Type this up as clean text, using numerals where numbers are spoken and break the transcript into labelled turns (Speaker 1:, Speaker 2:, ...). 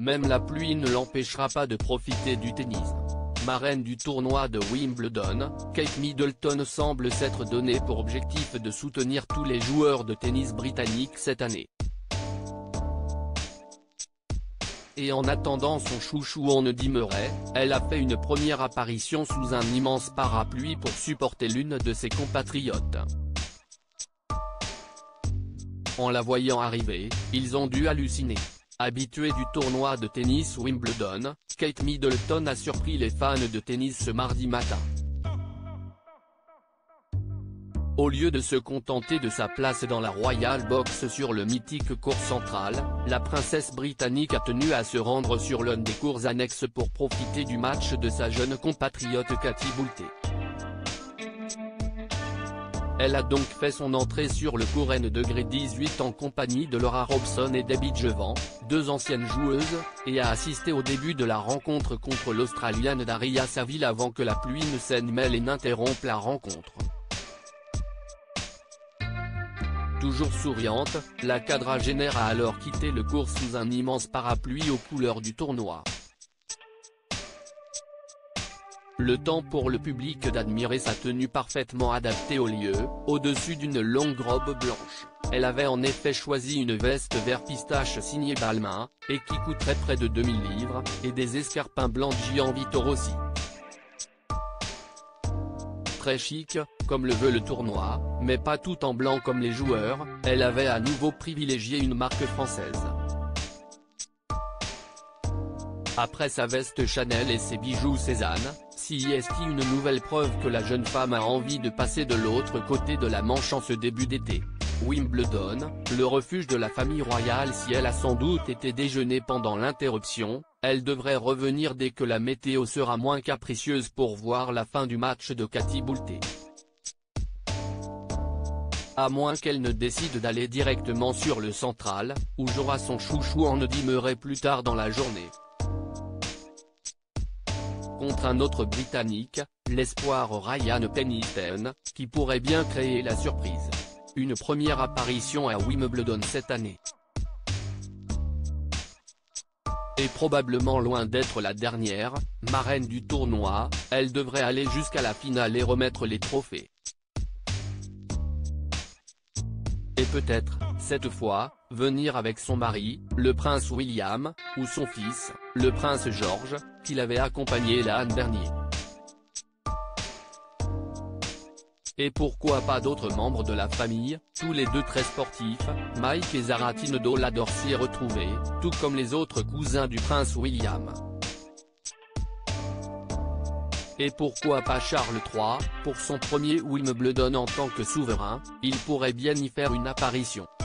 Speaker 1: Même la pluie ne l'empêchera pas de profiter du tennis. Marraine du tournoi de Wimbledon, Kate Middleton semble s'être donné pour objectif de soutenir tous les joueurs de tennis britanniques cette année. Et en attendant son chouchou Andy Murray, elle a fait une première apparition sous un immense parapluie pour supporter l'une de ses compatriotes. En la voyant arriver, ils ont dû halluciner. Habituée du tournoi de tennis Wimbledon, Kate Middleton a surpris les fans de tennis ce mardi matin. Au lieu de se contenter de sa place dans la Royal Box sur le mythique court central, la princesse britannique a tenu à se rendre sur l'un des cours annexes pour profiter du match de sa jeune compatriote Katie Boulter. Elle a donc fait son entrée sur le court N-18 en compagnie de Laura Robson et Debbie Jevant, deux anciennes joueuses, et a assisté au début de la rencontre contre l'Australienne Daria Saville avant que la pluie ne s'en mêle et n'interrompe la rencontre. Toujours souriante, la quadragénaire a alors quitté le court sous un immense parapluie aux couleurs du tournoi. Le temps pour le public d'admirer sa tenue parfaitement adaptée au lieu, au-dessus d'une longue robe blanche. Elle avait en effet choisi une veste vert pistache signée Balmain, et qui coûterait près de 2000 livres, et des escarpins blancs Gianvito Rossi. Très chic, comme le veut le tournoi, mais pas tout en blanc comme les joueurs, elle avait à nouveau privilégié une marque française. Après sa veste Chanel et ses bijoux Cézanne, s'y est une nouvelle preuve que la jeune femme a envie de passer de l'autre côté de la Manche en ce début d'été. Wimbledon, le refuge de la famille royale. Si elle a sans doute été déjeuner pendant l'interruption, elle devrait revenir dès que la météo sera moins capricieuse pour voir la fin du match de Katie Boulter. À moins qu'elle ne décide d'aller directement sur le central, où jouera son chouchou Andy Murray plus tard dans la journée. Contre un autre Britannique, l'espoir Ryan Pennington, qui pourrait bien créer la surprise. Une première apparition à Wimbledon cette année. Et probablement loin d'être la dernière, marraine du tournoi, elle devrait aller jusqu'à la finale et remettre les trophées. Et peut-être, cette fois, venir avec son mari, le prince William, ou son fils, le prince George, qui l'avait accompagné l'an dernier. Et pourquoi pas d'autres membres de la famille, tous les deux très sportifs, Mike et Zara Tinodou-Lador s'y est retrouvé, tout comme les autres cousins du prince William. Et pourquoi pas Charles III, pour son premier Wimbledon en tant que souverain, il pourrait bien y faire une apparition.